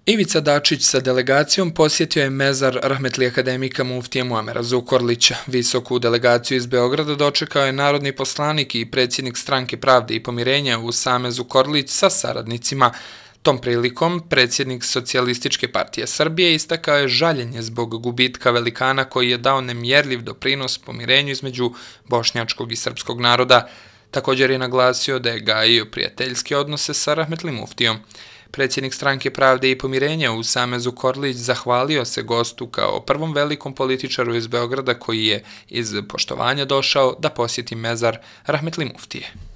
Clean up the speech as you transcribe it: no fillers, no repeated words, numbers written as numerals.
Ivica Dačić sa delegacijom posjetio je mezar rahmetli akademika muftije Muamera Zukorlića. Visoku delegaciju iz Beograda dočekao je narodni poslanik i predsjednik Stranke pravde i pomirenja Usame Zukorlić sa saradnicima. Tom prilikom predsjednik Socijalističke partije Srbije istakao je žaljenje zbog gubitka velikana koji je dao nemjerljiv doprinos pomirenju između bošnjačkog i srpskog naroda. Također je naglasio da je gajio prijateljske odnose sa rahmetli muftijom. Predsjednik Stranke pravde i pomirenja Usame Zukorlić zahvalio se gostu kao prvom velikom političaru iz Beograda koji je iz poštovanja došao da posjeti mezar rahmetli muftije.